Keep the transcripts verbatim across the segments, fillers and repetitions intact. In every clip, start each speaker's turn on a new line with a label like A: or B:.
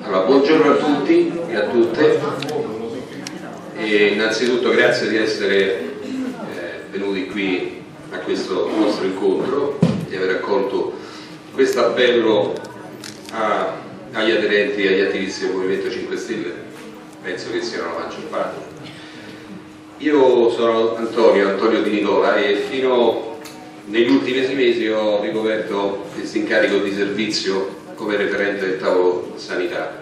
A: Allora, buongiorno a tutti e a tutte, e innanzitutto grazie di essere eh, venuti qui a questo nostro incontro, di aver accolto questo appello a, agli aderenti e agli attivisti del Movimento cinque Stelle. Penso che siano la maggior parte. Io sono Antonio, Antonio Di Nicola, e fino negli ultimi sei mesi ho ricoperto questo incarico di servizio come referente del tavolo sanità.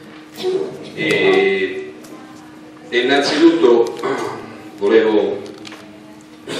A: E, e innanzitutto volevo eh,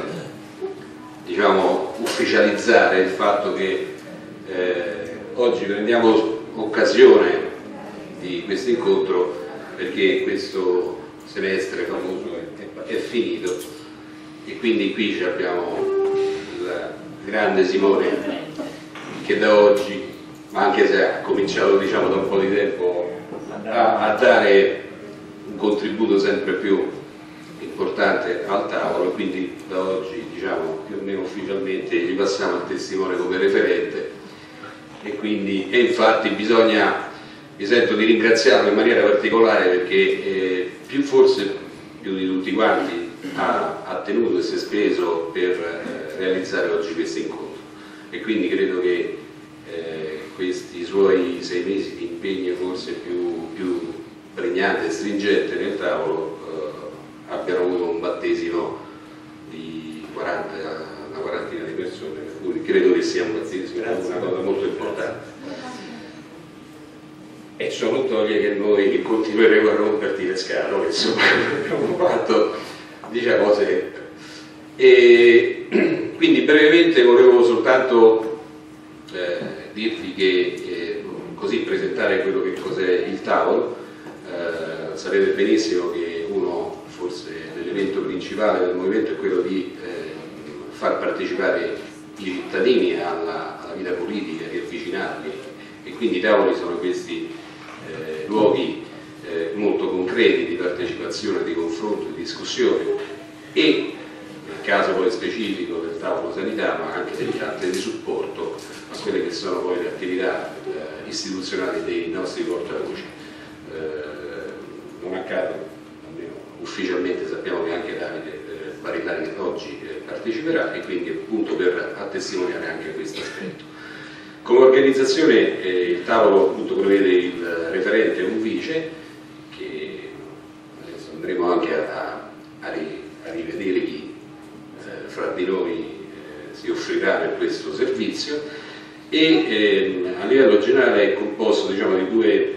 A: diciamo ufficializzare il fatto che eh, oggi prendiamo occasione di questo incontro perché questo semestre famoso è, è, è finito, e quindi qui abbiamo il grande Simone che da oggi, ma anche se ha cominciato diciamo da un po' di tempo a, a dare un contributo sempre più importante al tavolo, quindi da oggi diciamo più o meno ufficialmente gli passiamo il testimone come referente, e quindi e infatti bisogna, mi sento di ringraziarlo in maniera particolare perché eh, più forse più di tutti quanti ha, ha tenuto e si è speso per eh, realizzare oggi questo incontro, e quindi credo che eh, questi suoi sei mesi di impegno forse più, più pregnante e stringente nel tavolo eh, abbiano avuto un battesimo di quaranta, una quarantina di persone, per cui credo che sia un battesimo, una cosa molto importante. E ciò non toglie che noi che continueremo a romperti le scatole, insomma, abbiamo fatto diciamo cose. E quindi brevemente volevo soltanto eh, dirvi che eh, così presentare quello che cos'è il tavolo. Eh, sapete benissimo che uno, forse l'elemento principale del movimento è quello di eh, far partecipare i cittadini alla, alla vita politica, di avvicinarli, e quindi i tavoli sono questi Eh, luoghi eh, molto concreti di partecipazione, di confronto, di discussione, e nel caso poi specifico del tavolo sanità, ma anche degli altri, di supporto a quelle che sono poi le attività eh, istituzionali dei nostri portavoce. Eh, non a caso, almeno ufficialmente sappiamo che anche Davide eh, Barilari oggi eh, parteciperà, e quindi appunto per attestimoniare anche questo aspetto. Come organizzazione eh, il tavolo appunto prevede il referente e un vice, che adesso andremo anche a, a, ri, a rivedere chi eh, fra di noi eh, si offrirà per questo servizio, e eh, a livello generale è composto diciamo di due eh,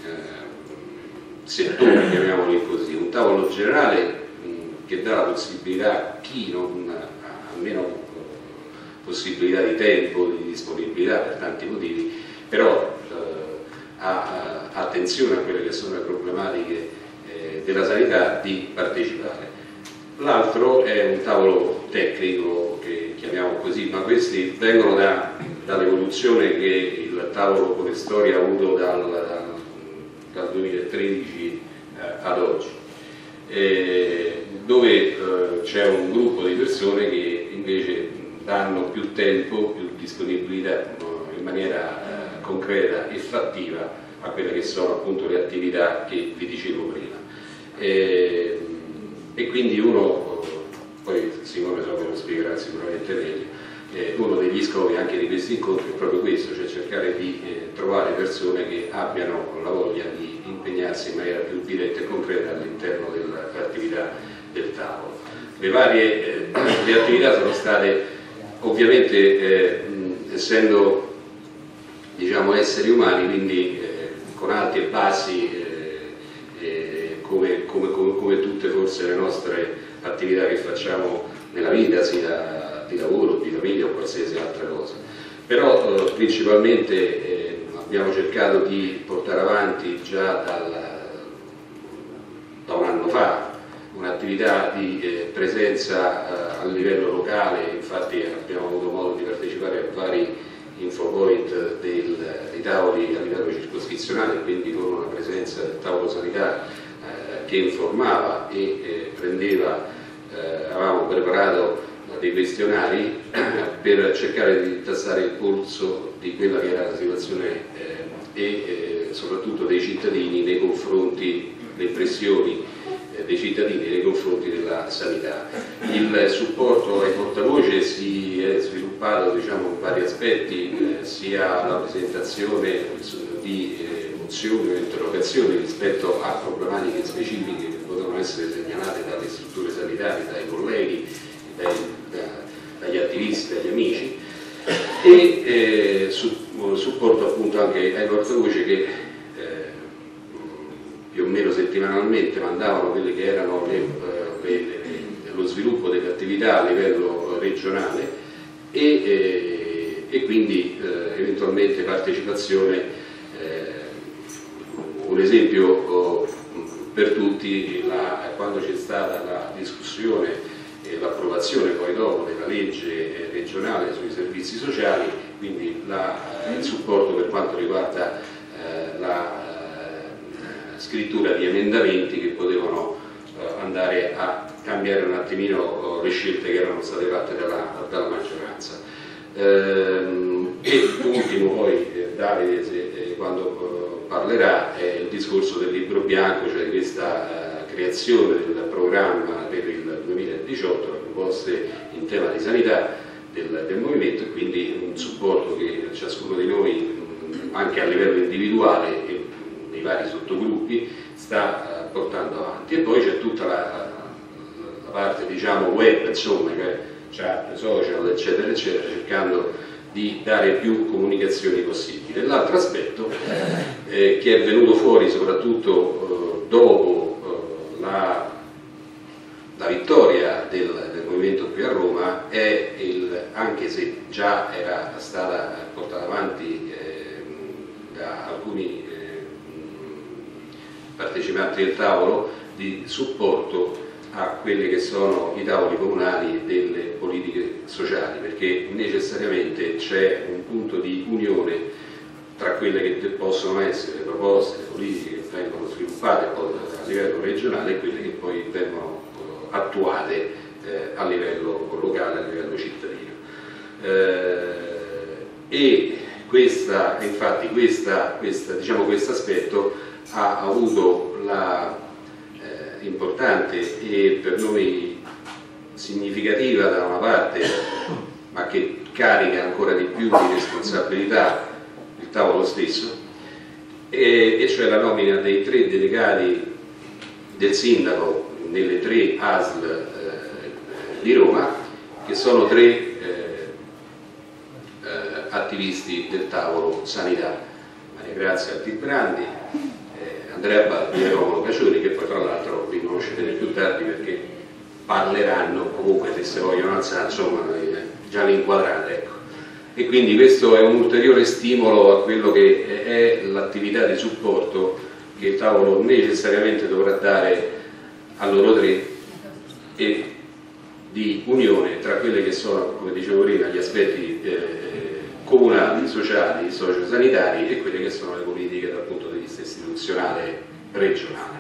A: settori, chiamiamoli così: un tavolo generale mh, che dà la possibilità a chi non ha almeno possibilità di tempo, di disponibilità per tanti motivi, però eh, ha, ha attenzione a quelle che sono le problematiche eh, della sanità, di partecipare. L'altro è un tavolo tecnico, che chiamiamo così, ma questi vengono da, dall'evoluzione che il tavolo come storia ha avuto dal, dal duemilatredici eh, ad oggi, eh, dove eh, c'è un gruppo di persone che invece danno più tempo, più disponibilità in maniera eh, concreta e fattiva a quelle che sono appunto le attività che vi dicevo prima. E, e quindi uno, poi Simone so che lo spiegherà sicuramente meglio, eh, uno degli scopi anche di questi incontri è proprio questo, cioè cercare di eh, trovare persone che abbiano la voglia di impegnarsi in maniera più diretta e concreta all'interno dell'attività del tavolo. Le varie eh, le attività sono state ovviamente, eh, mh, essendo diciamo esseri umani, quindi eh, con alti e bassi, eh, eh, come, come, come, come tutte forse le nostre attività che facciamo nella vita, sia di lavoro, di famiglia o qualsiasi altra cosa. Però eh, principalmente eh, abbiamo cercato di portare avanti già dal, da un anno fa un'attività di eh, presenza eh, a livello locale. Infatti abbiamo avuto modo di partecipare a vari infopoint del, dei tavoli a livello circoscrizionale, quindi con una presenza del tavolo sanità eh, che informava e eh, prendeva, eh, avevamo preparato dei questionari per cercare di tastare il polso di quella che era la situazione eh, e eh, eh, soprattutto dei cittadini nei confronti, le pressioni eh, dei cittadini nei confronti della sanità. Il supporto ai portavoce si è sviluppato, diciamo, in vari aspetti, eh, sia la presentazione di eh, mozioni o interrogazioni rispetto a problematiche specifiche che potevano essere segnalate dalle strutture sanitarie, dai colleghi, dai, da, dagli attivisti, dagli amici, e eh, su, supporto appunto anche ai portavoce che eh, più o meno settimanalmente mandavano quelle che erano le, le, le, lo sviluppo delle attività a livello regionale e, eh, e quindi eh, eventualmente partecipazione. Eh, un esempio oh, per tutti, la, quando c'è stata la discussione e l'approvazione poi dopo della legge regionale sui servizi sociali, quindi la, il supporto per quanto riguarda eh, la eh, scrittura di emendamenti che potevano eh, andare a cambiare un attimino le scelte che erano state fatte dalla, dalla maggioranza. Ehm, e ultimo poi eh, Davide se, eh, quando eh, parlerà è il discorso del libro bianco, cioè di questa eh, creazione del programma per il duemiladiciotto, le proposte in tema di sanità del, del movimento, e quindi un supporto che ciascuno di noi mh, anche a livello individuale e nei vari sottogruppi sta eh, portando avanti. E poi c'è tutta la, la parte, diciamo, web, insomma, cioè chat, social, eccetera eccetera, cercando di dare più comunicazioni possibili. L'altro aspetto eh, che è venuto fuori soprattutto eh, dopo eh, la, la vittoria del, del movimento qui a Roma è il, anche se già era stata portata avanti eh, da alcuni eh, partecipanti del tavolo, di supporto a quelli che sono i tavoli comunali delle politiche sociali, perché necessariamente c'è un punto di unione tra quelle che possono essere proposte politiche che vengono sviluppate a livello regionale e quelle che poi vengono attuate eh, a livello locale, a livello cittadino. Eh, e questa, infatti questa, questa, diciamo, questo aspetto ha avuto la importante e per noi significativa da una parte, ma che carica ancora di più di responsabilità il tavolo stesso, e, e cioè la nomina dei tre delegati del sindaco nelle tre A S L eh, di Roma, che sono tre eh, eh, attivisti del tavolo sanità: Maria Grazia Altibrandi, Andrea Baldi e Romolo Cacioni, che poi tra l'altro li conoscerete più tardi perché parleranno comunque, se si vogliono alzare, insomma, già li inquadrate, ecco. E quindi questo è un ulteriore stimolo a quello che è l'attività di supporto che il tavolo necessariamente dovrà dare a loro tre, e di unione tra quelli che sono, come dicevo prima, gli aspetti eh, comunali, sociali, sociosanitari e quelle che sono le politiche dal punto di vista istituzionale regionale.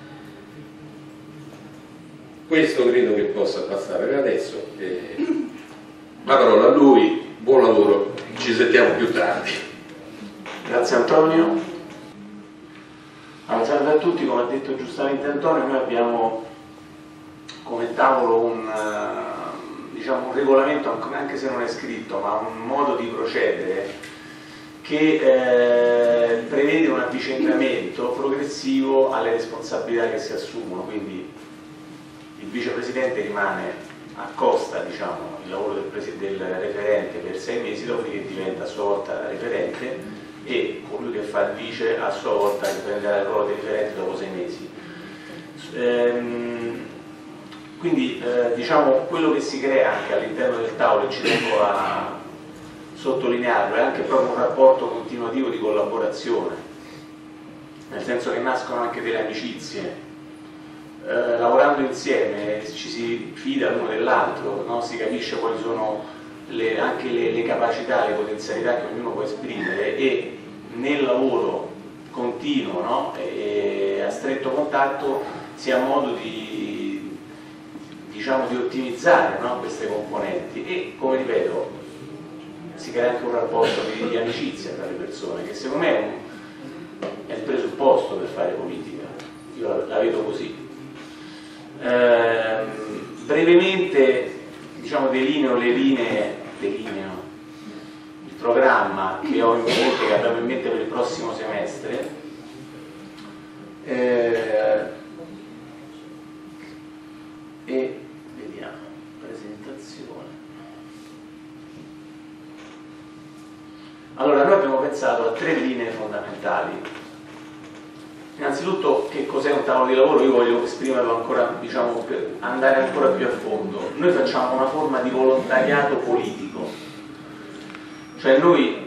A: Questo credo che possa bastare per adesso. Eh, la parola a lui, buon lavoro, ci sentiamo più tardi.
B: Grazie Antonio. Allora, salve a tutti, come ha detto giustamente Antonio, noi abbiamo come tavolo un, diciamo, un regolamento, anche se non è scritto, ma un modo di procedere che eh, prevede un avvicendamento progressivo alle responsabilità che si assumono. Quindi il vicepresidente rimane a costa, diciamo, il lavoro del, del referente per sei mesi, dopodiché diventa a sua volta referente, e colui che fa il vice a sua volta riprenderà il ruolo di referente dopo sei mesi. Ehm, quindi eh, diciamo, quello che si crea anche all'interno del tavolo, e ci tengo a sottolinearlo, è anche proprio un rapporto continuativo di collaborazione, nel senso che nascono anche delle amicizie. Eh, lavorando insieme ci si fida l'uno dell'altro, no? Si capisce quali sono le, anche le, le capacità, le potenzialità che ognuno può esprimere, e nel lavoro continuo, no? e, e a stretto contatto si ha modo di, diciamo, di ottimizzare, no? queste componenti, e come ripeto si crea anche un rapporto di, di amicizia tra le persone, che secondo me è un, posto per fare politica, io la, la vedo così. Ehm, brevemente, diciamo, delineo le linee, delineo il programma che ho in mente, che abbiamo in mente per il prossimo semestre. Eh, e vediamo, presentazione. Allora, noi abbiamo pensato a tre linee fondamentali. Innanzitutto, che cos'è un tavolo di lavoro? Io voglio esprimerlo ancora, diciamo, per andare ancora più a fondo. Noi facciamo una forma di volontariato politico, cioè noi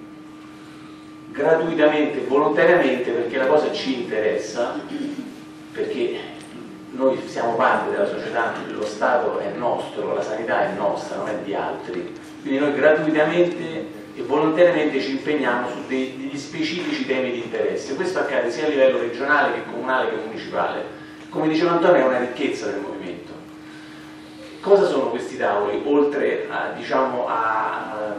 B: gratuitamente, volontariamente, perché la cosa ci interessa, perché noi siamo parte della società, lo Stato è nostro, la sanità è nostra, non è di altri, quindi noi gratuitamente e volontariamente ci impegniamo su dei, degli specifici temi di interesse. Questo accade sia a livello regionale che comunale che municipale. Come diceva Antonio, è una ricchezza del movimento. Cosa sono questi tavoli? Oltre a, diciamo, a,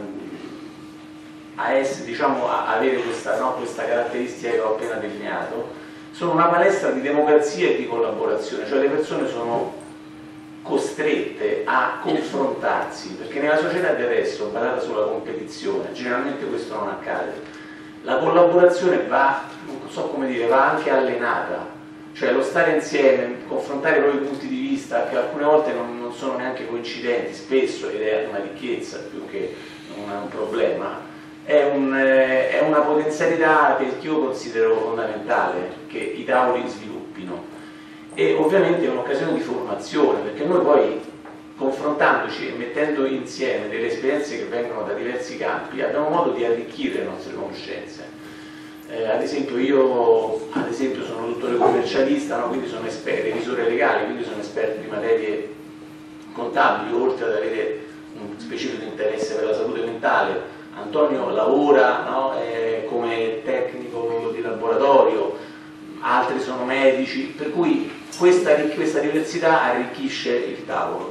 B: a, essere, diciamo, a avere questa, no, questa caratteristica che ho appena delineato, sono una palestra di democrazia e di collaborazione, cioè le persone sono costrette a confrontarsi, perché nella società di adesso, basata sulla competizione, generalmente questo non accade. La collaborazione va, non so come dire, va anche allenata, cioè lo stare insieme, confrontare i propri punti di vista, che alcune volte non, non sono neanche coincidenti, spesso, ed è una ricchezza più che un, un problema, è, un, eh, è una potenzialità che io considero fondamentale, che i tavoli sviluppino. E ovviamente è un'occasione di formazione, perché noi poi, confrontandoci e mettendo insieme delle esperienze che vengono da diversi campi, abbiamo modo di arricchire le nostre conoscenze. Eh, ad esempio io ad esempio sono dottore commercialista, no? Quindi sono esperto, revisore legale, quindi sono esperto di materie contabili, oltre ad avere un specifico interesse per la salute mentale. Antonio lavora, no? eh, come tecnico di laboratorio, altri sono medici, per cui questa, questa diversità arricchisce il tavolo.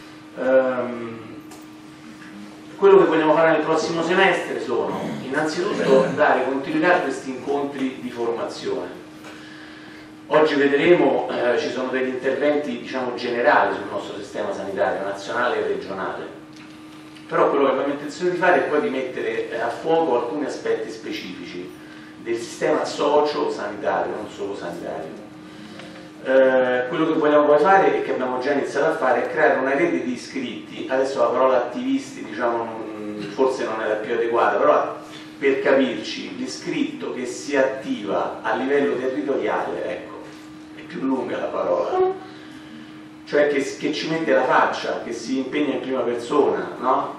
B: Um, quello che vogliamo fare nel prossimo semestre sono innanzitutto dare continuità a questi incontri di formazione. Oggi vedremo, eh, ci sono degli interventi, diciamo, generali sul nostro sistema sanitario nazionale e regionale, però quello che abbiamo intenzione di fare è poi di mettere a fuoco alcuni aspetti specifici del sistema socio-sanitario, non solo sanitario. Eh, quello che vogliamo poi fare e che abbiamo già iniziato a fare è creare una rete di iscritti. Adesso la parola attivisti, diciamo, non, forse non è la più adeguata, però per capirci, l'iscritto che si attiva a livello territoriale, ecco, è più lunga la parola, cioè che, che ci mette la faccia, che si impegna in prima persona, no?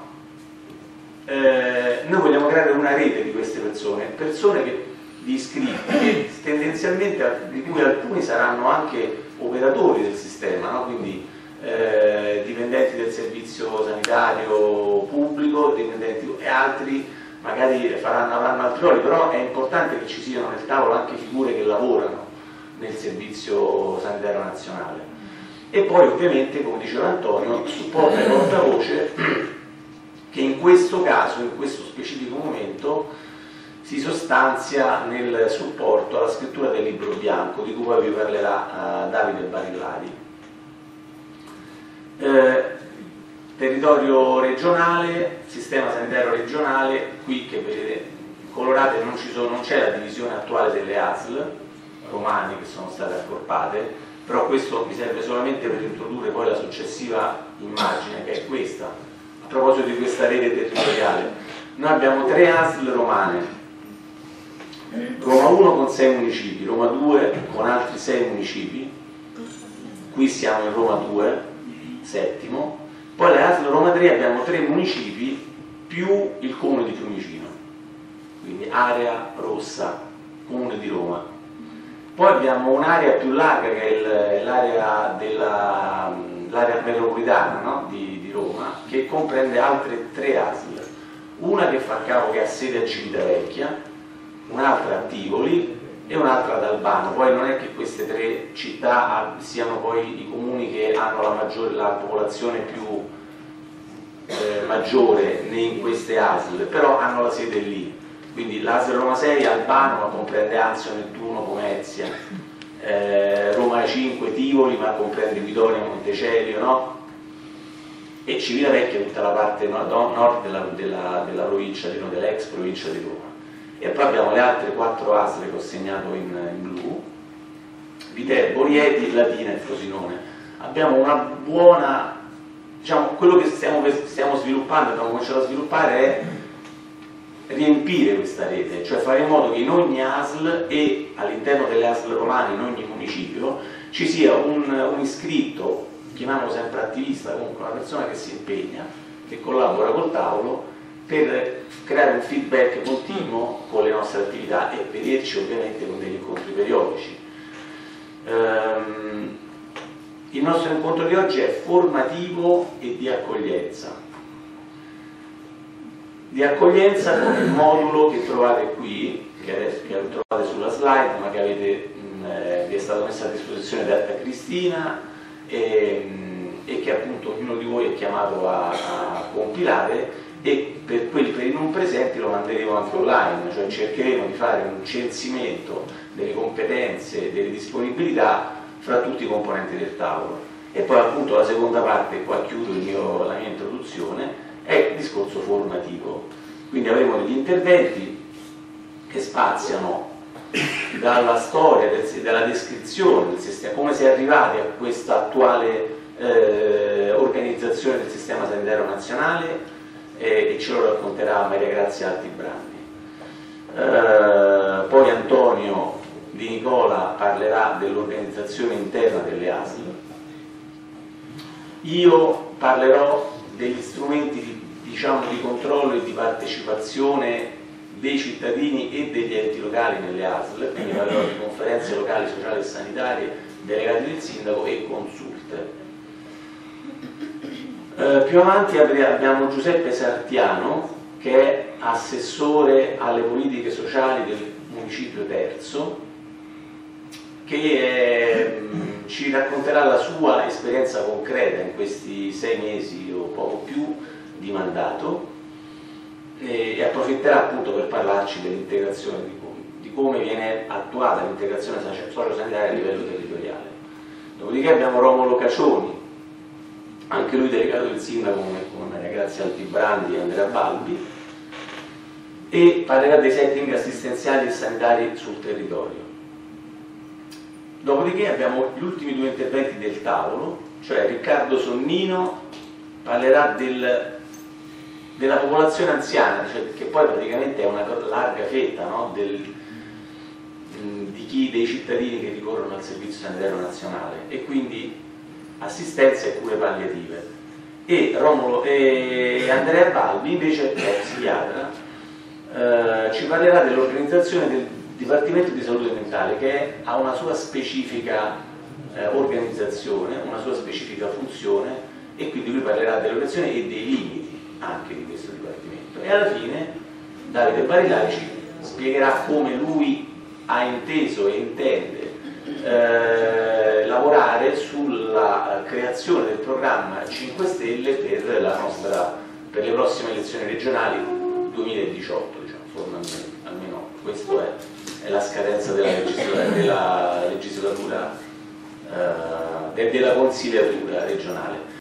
B: Eh, noi vogliamo creare una rete di queste persone, persone che di iscritti che tendenzialmente, di cui alcuni saranno anche operatori del sistema, no? Quindi eh, dipendenti del servizio sanitario pubblico, dipendenti, e altri magari faranno, avranno altri ruoli, però è importante che ci siano nel tavolo anche figure che lavorano nel servizio sanitario nazionale. E poi ovviamente, come diceva Antonio, supporta e portavoce che in questo caso, in questo specifico momento, si sostanzia nel supporto alla scrittura del libro bianco, di cui poi vi parlerà uh, Davide Barillari. Eh, territorio regionale, sistema sanitario regionale, qui che vedete colorate non ci sono, non c'è la divisione attuale delle A S L romane che sono state accorpate, però questo mi serve solamente per introdurre poi la successiva immagine, che è questa, a proposito di questa rete territoriale. Noi abbiamo tre A S L romane, Roma uno con sei municipi, Roma due con altri sei municipi, qui siamo in Roma due, settimo, poi le A S L Roma tre abbiamo tre municipi più il comune di Fiumicino, quindi area rossa, comune di Roma. Poi abbiamo un'area più larga che è l'area della l'area metropolitana, no? di, di Roma, che comprende altre tre A S L, una che fa capo, che ha sede a Civitavecchia, un'altra a Tivoli e un'altra ad Albano. Poi non è che queste tre città siano poi i comuni che hanno la, maggiore, la popolazione più eh, maggiore in queste A S L, però hanno la sede lì. quindi l'A S L Roma sei è Albano ma comprende Anzio, Nettuno, Pomezia, eh, Roma cinque Tivoli ma comprende Guidonia, Montecelio, no? E Civitavecchia tutta la parte nord, nord della, della, della provincia, dell'ex provincia di Roma. E poi abbiamo le altre quattro A S L che ho segnato in, in blu: Viterbo, Rieti, Latina e Frosinone. Abbiamo una buona, diciamo, quello che stiamo, stiamo sviluppando, abbiamo cominciato a sviluppare è riempire questa rete, cioè fare in modo che in ogni A S L e all'interno delle A S L romane, in ogni municipio, ci sia un, un iscritto, chiamiamolo sempre attivista, comunque una persona che si impegna, che collabora col tavolo per creare un feedback continuo con le nostre attività e vederci ovviamente con degli incontri periodici. Um, il nostro incontro di oggi è formativo e di accoglienza. Di accoglienza con il modulo che trovate qui, che, adesso, che trovate sulla slide, ma che avete, mh, eh, vi è stato messo a disposizione da Cristina e, mh, e che appunto ognuno di voi è chiamato a, a compilare, e per quelli per i non presenti lo manderemo anche online, cioè cercheremo di fare un censimento delle competenze e delle disponibilità fra tutti i componenti del tavolo. E poi appunto la seconda parte, qua chiudo il mio, la mia introduzione, è il discorso formativo. Quindi avremo degli interventi che spaziano dalla storia, del, dalla descrizione del sistema, come si è arrivati a questa attuale eh, organizzazione del sistema sanitario nazionale, eh, e ce lo racconterà Maria Grazia Altibrandi. Eh, poi Antonio Di Nicola parlerà dell'organizzazione interna delle A S L. Io parlerò degli strumenti di, diciamo, di controllo e di partecipazione dei cittadini e degli enti locali nelle A S L, quindi parlerò di conferenze locali, sociali e sanitarie, delegati del sindaco e consulte. Eh, più avanti abbiamo Giuseppe Sartiano, che è assessore alle politiche sociali del municipio Terzo, che è, mh, ci racconterà la sua esperienza concreta in questi sei mesi o poco più di mandato, e, e approfitterà appunto per parlarci dell'integrazione, di, di come viene attuata l'integrazione sociosanitaria a livello territoriale. Dopodiché abbiamo Romolo Cacioni, anche lui delegato del sindaco come, come Maria Grazia Altibrandi e Andrea Balbi, e parlerà dei setting assistenziali e sanitari sul territorio. Dopodiché abbiamo gli ultimi due interventi del tavolo, cioè Riccardo Sonnino parlerà del, della popolazione anziana, cioè, che poi praticamente è una larga fetta, no? del, di chi, dei cittadini che ricorrono al Servizio Sanitario Nazionale, e quindi assistenza e cure palliative. E, Romolo, e Andrea Balbi invece è psichiatra, eh, ci parlerà dell'organizzazione del Dipartimento di Salute Mentale, che ha una sua specifica eh, organizzazione, una sua specifica funzione, e quindi lui parlerà dell'organizzazione e dei limiti anche di questo Dipartimento. E alla fine Davide Barilari ci spiegherà come lui ha inteso e intende eh, lavorare sulla creazione del programma cinque Stelle per, la nostra, per le prossime elezioni regionali duemiladiciotto, diciamo, formalmente, almeno questo è, è la scadenza della legislatura, della, legislatura eh, della consigliatura regionale.